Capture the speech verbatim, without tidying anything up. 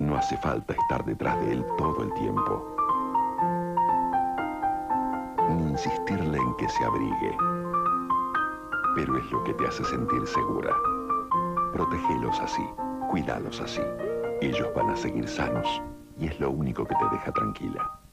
No hace falta estar detrás de él todo el tiempo, ni insistirle en que se abrigue. Pero es lo que te hace sentir segura. Protégelos así, cuídalos así. Ellos van a seguir sanos y es lo único que te deja tranquila.